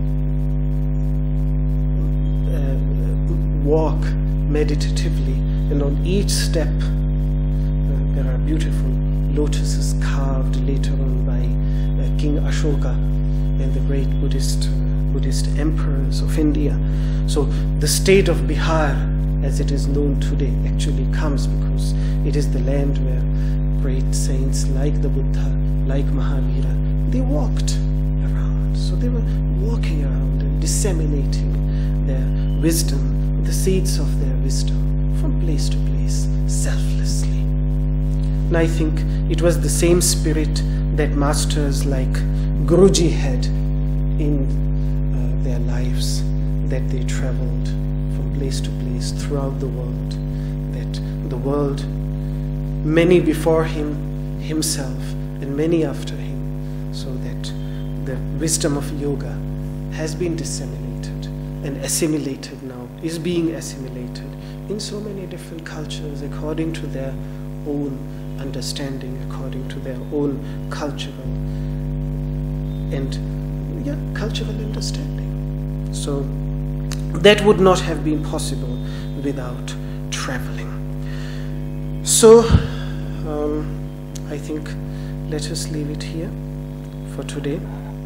uh, walk meditatively, and on each step uh, there are beautiful lotuses carved later on by uh, King Ashoka and the great Buddhist uh, Buddhist emperors of India. So the state of Bihar, as it is known today, actually comes because it is the land where great saints like the Buddha, like Mahavira, they walked around. So they were walking around and disseminating their wisdom, the seeds of their wisdom, from place to place, selflessly. And I think it was the same spirit that masters like Guruji had in uh, their lives, that they traveled from place to place throughout the world, that the world, many before him, himself, and many after him, so that the wisdom of yoga has been disseminated and assimilated now, is being assimilated in so many different cultures according to their own understanding, according to their own cultural and yeah, cultural understanding. So that would not have been possible without traveling. So um, I think let us leave it here for today.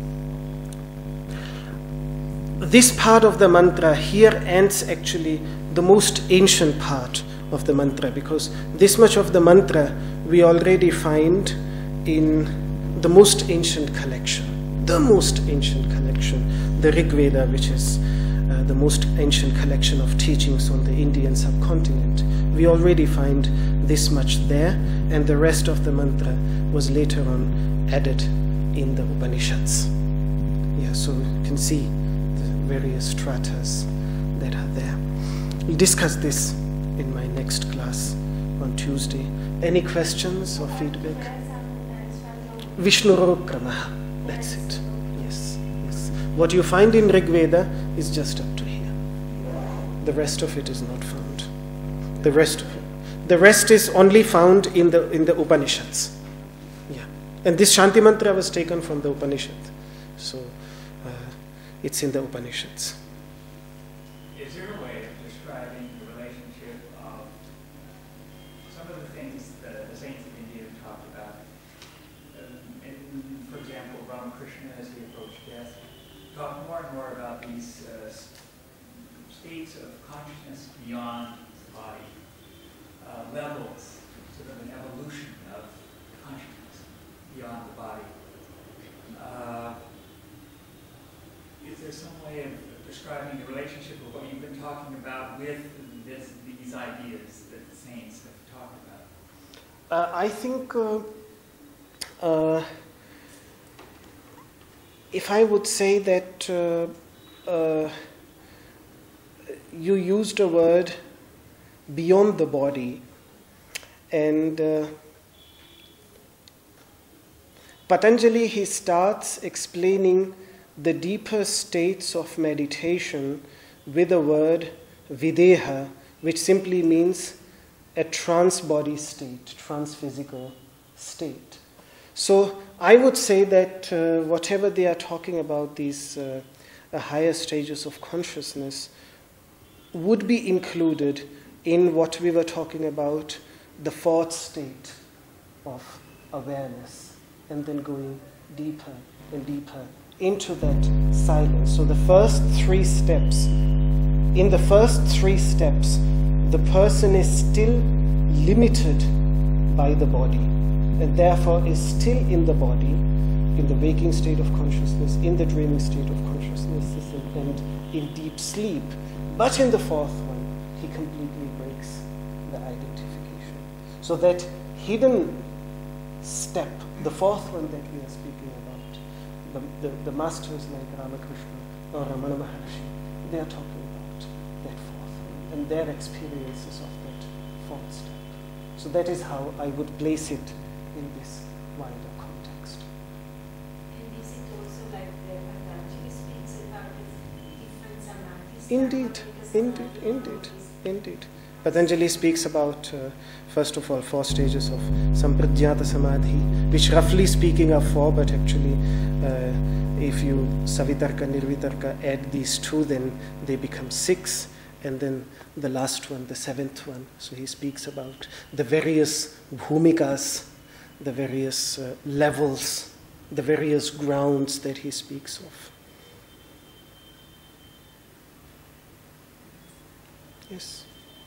This part of the mantra here ends actually the most ancient part of the mantra, because this much of the mantra we already find in the most ancient collection, the most ancient collection, the Rig Veda, which is uh, the most ancient collection of teachings on the Indian subcontinent. We already find this much there, and the rest of the mantra was later on added in the Upanishads. Yeah, so you can see the various stratas that are there. We'll discuss this in my next class on Tuesday. Any questions or feedback? Vishnurokramaha. That's it. Yes, yes. What you find in Rig Veda is just up to here. The rest of it is not found. The rest of it. The rest is only found in the in the Upanishads. Yeah. And this Shanti Mantra was taken from the Upanishad. So uh, it's in the Upanishads. Is there a way of describing the relationship of some of the things that the saints of India have talked about? Um, in, for example, Ramakrishna, as he approached death, talked more and more about these uh, states of consciousness beyond the body, uh, levels, sort of an evolution of consciousness beyond the body. Uh, is there some way of describing the relationship of what you've been talking about with this, these ideas that the saints have talked about? Uh, I think uh, uh, if I would say that uh, uh, you used a word beyond the body, And uh, Patanjali, he starts explaining the deeper states of meditation with the word videha, which simply means a trans-body state, trans-physical state. So I would say that uh, whatever they are talking about, these uh, uh, higher stages of consciousness, would be included in what we were talking about, the fourth state of awareness, and then going deeper and deeper into that silence. So the first three steps, in the first three steps, the person is still limited by the body, and therefore is still in the body, in the waking state of consciousness, in the dreaming state of consciousness, and in deep sleep. But in the fourth one, he completely breaks the identification. So that hidden step, the fourth one that we are speaking about, the, the, the masters like Ramakrishna or Ramana Maharshi, they are talking about that fourth one and their experiences of that fourth step. So that is how I would place it in this wider context. And is it also like the Patanjali speaks about different samadhis? Indeed, indeed, indeed, indeed. Patanjali speaks about, uh, first of all, four stages of Sampradjnata Samadhi, which roughly speaking are four, but actually uh, if you Savitarka, Nirvitarka add these two, then they become six. And then the last one, the seventh one. So he speaks about the various bhumikas, the various uh, levels, the various grounds that he speaks of. Yes.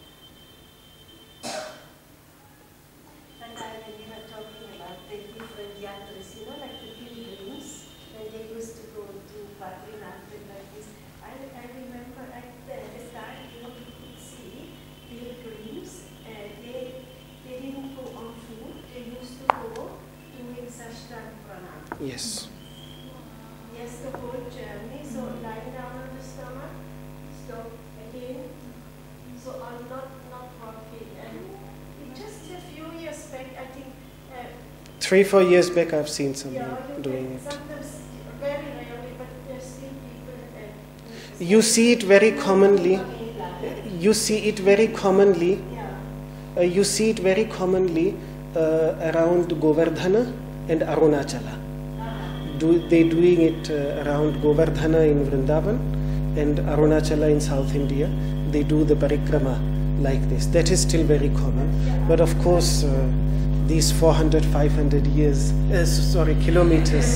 And I, when you were talking about the different yatras, you know, like the pilgrims, when they used to go to Badrinath and like this, I, I remember at the start, you know, we could see pilgrims, uh, they, they didn't go on foot, they used to go doing Sashtang Pranam. Yes. Yes, the whole journey, so lying down on the stomach, stop again, so I'm not, not walking. And just a few years back, I think. Uh, Three, four years back, I've seen someone yeah, you doing can, it. sometimes, very rarely, but there's still people. Uh, You see it very commonly. You see it very commonly. Yeah. Uh, you see it very commonly uh, around Govardhana and Arunachala. Do, they're doing it uh, around Govardhana in Vrindavan and Arunachala in South India. They do the parikrama like this. That is still very common. But of course, uh, these four hundred, five hundred years, uh, sorry, kilometers,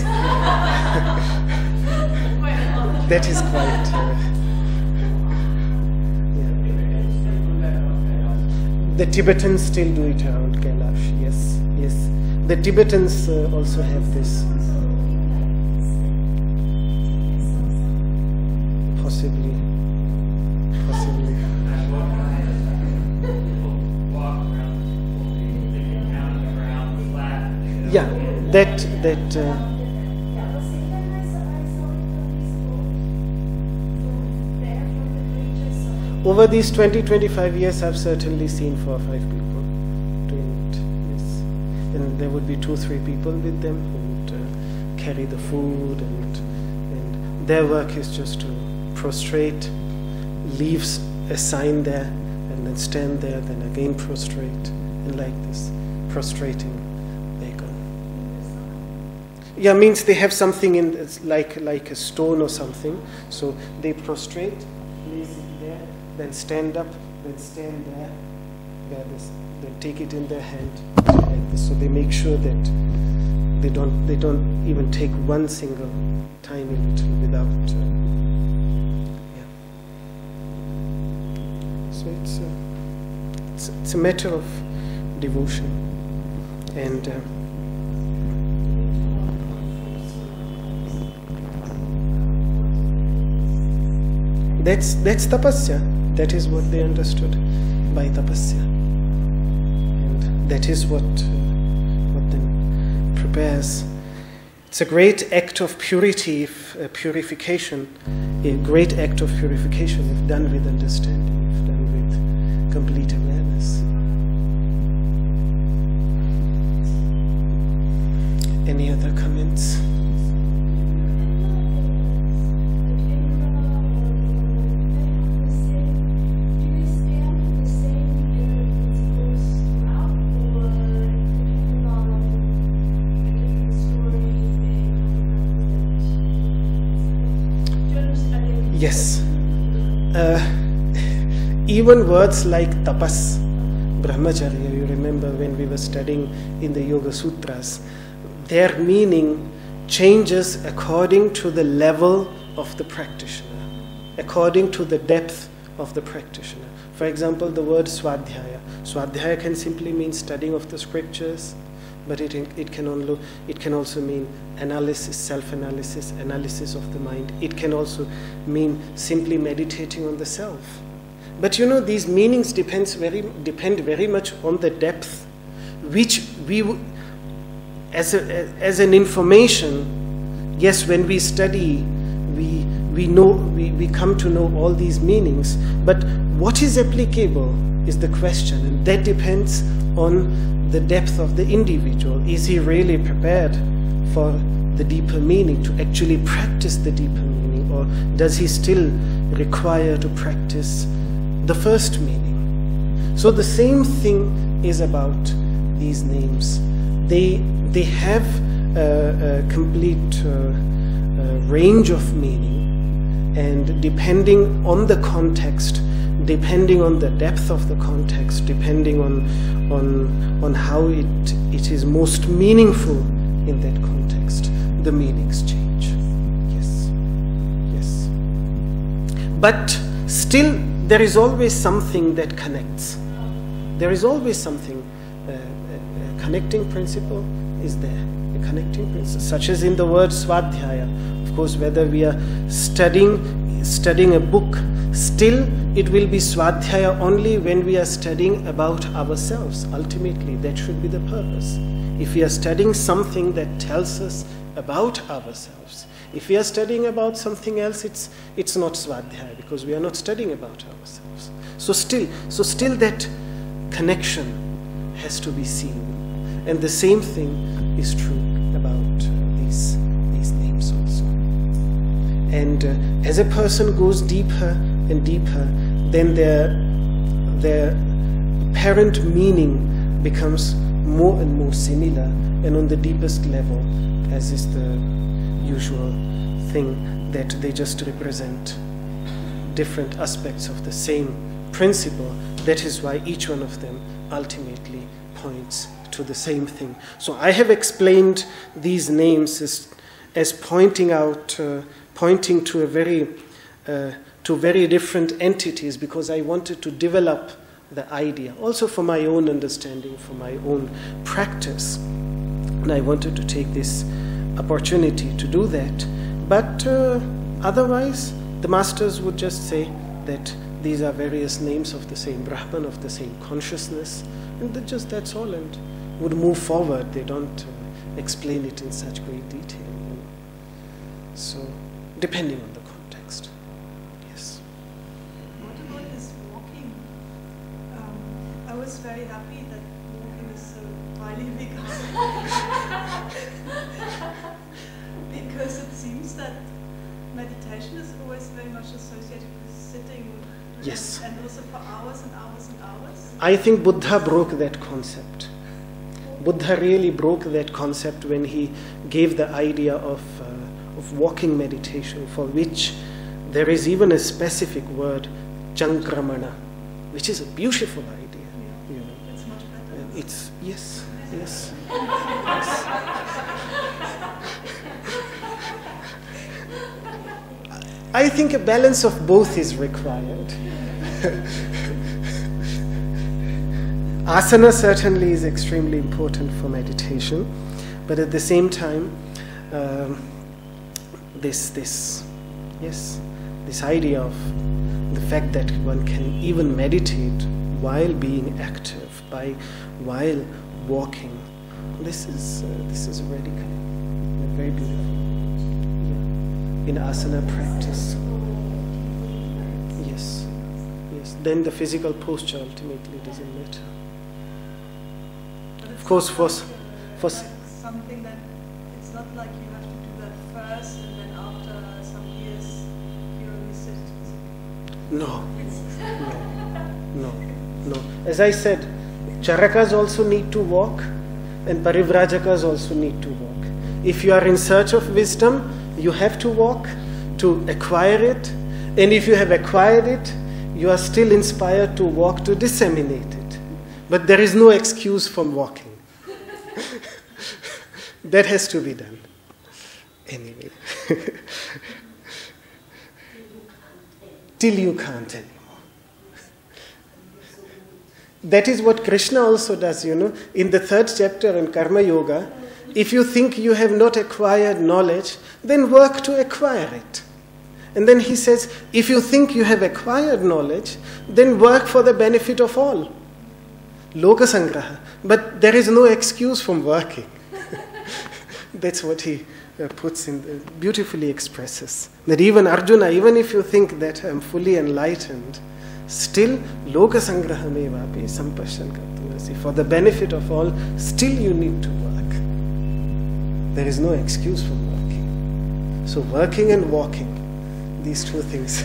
that is quite... Uh, yeah. The Tibetans still do it around Kailash, yes, yes. The Tibetans uh, also have this. Possibly, possibly. Yeah, that that. Uh, over these twenty to twenty-five years, I've certainly seen four or five people doing it. Yes, and there would be two, three people with them who would uh, carry the food, and and their work is just to prostrate, leaves a sign there, and then stand there, then again prostrate, and like this, prostrating, they go. Yeah, means they have something in, it's like like a stone or something. So they prostrate, place it there, then stand up, then stand there, where this, then take it in their hand, like this. So they make sure that they don't they don't even take one single tiny little without. Uh, So it's a, it's, it's a matter of devotion, and uh, that's that's tapasya. That is what they understood by tapasya, and that is what uh, what then prepares. It's a great act of purity, if, uh, purification, a great act of purification if done with understanding, if done with complete awareness. Any other comments? Yes. Uh, even words like tapas, brahmacharya, you remember when we were studying in the Yoga Sutras, their meaning changes according to the level of the practitioner, according to the depth of the practitioner. For example, the word swadhyaya. Swadhyaya can simply mean studying of the scriptures, but it, it, can only, it can also mean analysis, self-analysis, analysis of the mind. It can also mean simply meditating on the self. But you know, these meanings depends very, depend very much on the depth, which we, as, a, as an information, yes, when we study, we, we, know, we, we come to know all these meanings, but what is applicable is the question, and that depends on the depth of the individual. Is he really prepared for the deeper meaning, to actually practice the deeper meaning, or does he still require to practice the first meaning? So the same thing is about these names. They, they have a, a complete uh, uh, range of meaning, and depending on the context, depending on the depth of the context, depending on, on, on how it, it is most meaningful in that context, the meanings change. Yes, yes. But still, there is always something that connects. There is always something, uh, a, a connecting principle is there. A connecting principle, such as in the word swadhyaya. Of course, whether we are studying, studying a book, still it will be swadhyaya only when we are studying about ourselves. Ultimately, that should be the purpose. If we are studying something that tells us about ourselves, if we are studying about something else, it's it's not swadhyaya, because we are not studying about ourselves. So still, so still that connection has to be seen, and the same thing is true about these these names also. And uh, as a person goes deeper and deeper, then their their apparent meaning becomes more and more similar, and on the deepest level, as is the usual thing, that they just represent different aspects of the same principle. That is why each one of them ultimately points to the same thing. So I have explained these names as, as pointing out, uh, pointing to a very, uh, to very different entities, because I wanted to develop the idea, also for my own understanding, for my own practice. And I wanted to take this opportunity to do that. But uh, otherwise, the masters would just say that these are various names of the same Brahman, of the same consciousness, and that just that's all, and would move forward. They don't uh, explain it in such great detail. You know? So, depending on the context. Yes. What about this walking? Um, I was very happy that walking is so highly regarded. Because it seems that meditation is always very much associated with sitting. Yes. And, and also for hours and hours and hours. I think Buddha broke that concept. Buddha really broke that concept when he gave the idea of, uh, of walking meditation, for which there is even a specific word, Chankramana, which is a beautiful idea. Yeah. You know. It's much better. Uh, it's, yes, yes. yes. I think a balance of both is required. Asana certainly is extremely important for meditation, but at the same time, um, this, this, yes, this idea of the fact that one can even meditate while being active, by while walking, this is uh, this is already very beautiful. In asana practice. Yes, yes. Then the physical posture ultimately doesn't matter. But Of course, for, like for something that not like you have to do that first and then after some years you only sit. No, no, no, no. As I said, Charakas also need to walk and Parivrajakas also need to walk. If you are in search of wisdom, you have to walk to acquire it. And if you have acquired it, you are still inspired to walk to disseminate it. But there is no excuse from walking. That has to be done. Anyway. Till you can't anymore. That is what Krishna also does, you know. In the third chapter in Karma Yoga, if you think you have not acquired knowledge, then work to acquire it. And then he says, if you think you have acquired knowledge, then work for the benefit of all. Loka Sangraha. But there is no excuse from working. That's what he uh, puts in, uh, beautifully expresses. That even Arjuna, even if you think that I am fully enlightened, still, Loka Sangraha mevapi sampashan kartumasi. For the benefit of all, still you need to work. There is no excuse from working. So working and walking, these two things.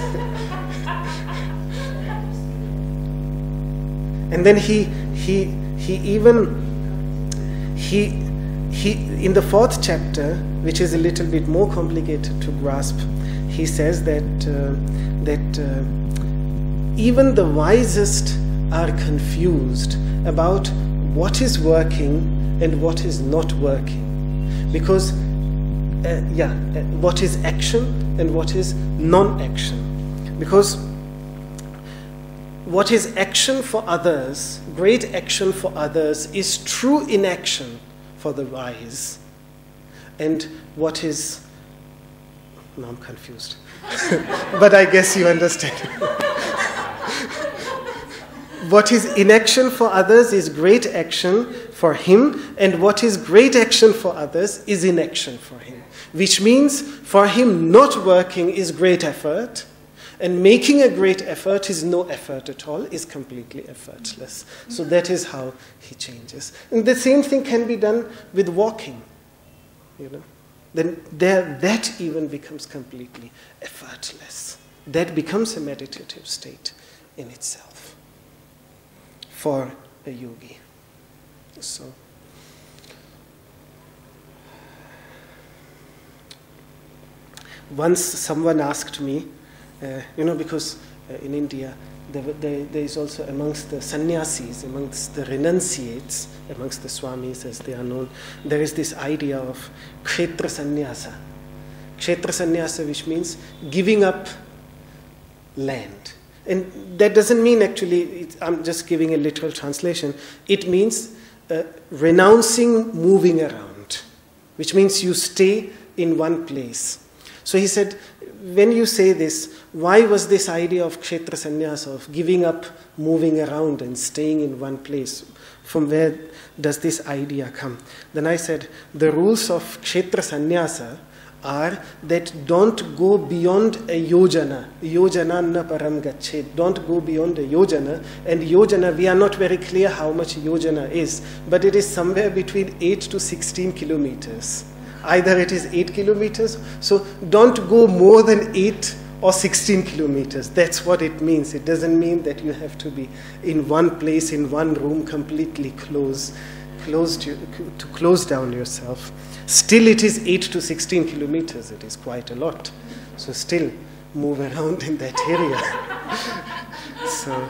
And then he he he even he he in the fourth chapter, which is a little bit more complicated to grasp, he says that uh, that uh, even the wisest are confused about what is working and what is not working, because uh, yeah, uh, what is action and what is non-action, because what is action for others, great action for others, is true inaction for the wise. And what is... No, I'm confused. But I guess you understand. What is inaction for others is great action for him, and what is great action for others is inaction for him. Which means for him not working is great effort, and making a great effort is no effort at all, is completely effortless. So that is how he changes. And the same thing can be done with walking, you know. Then there, that even becomes completely effortless. That becomes a meditative state in itself for a yogi. So, once someone asked me, uh, you know, because uh, in India there, there, there is also amongst the sannyasis, amongst the renunciates, amongst the swamis as they are known, there is this idea of kshetra sannyasa. Kshetra sannyasa, which means giving up land. And that doesn't mean actually, it, I'm just giving a literal translation, it means uh, renouncing moving around, which means you stay in one place. So he said, when you say this, why was this idea of kshetra sannyasa, of giving up moving around and staying in one place? From where does this idea come? Then I said, the rules of kshetra sannyasa are that don't go beyond a yojana. Yojana na param gachet. Don't go beyond a yojana. And yojana, we are not very clear how much yojana is, but it is somewhere between eight to sixteen kilometers. Either it is eight kilometers, so don't go more than eight or sixteen kilometers. That's what it means. It doesn't mean that you have to be in one place, in one room, completely close, closed you, to close down yourself. Still it is eight to sixteen kilometers. It is quite a lot. So still move around in that area. So,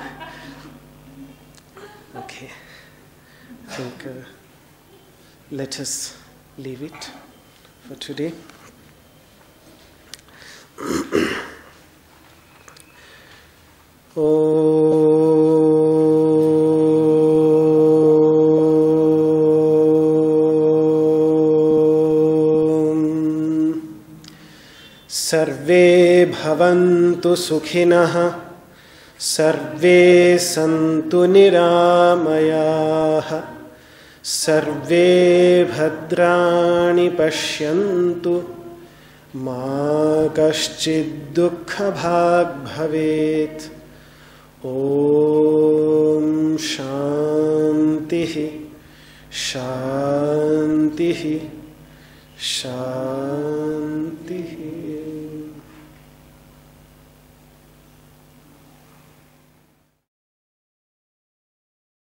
okay. I think uh, let us leave it for today. Sarve bhavantu sukhinah, sarve santu niramayah, sarve bhadrani pashyantu, ma kaschid dukkha bhag bhavet. Om Shantihi, Shantihi, Shanti.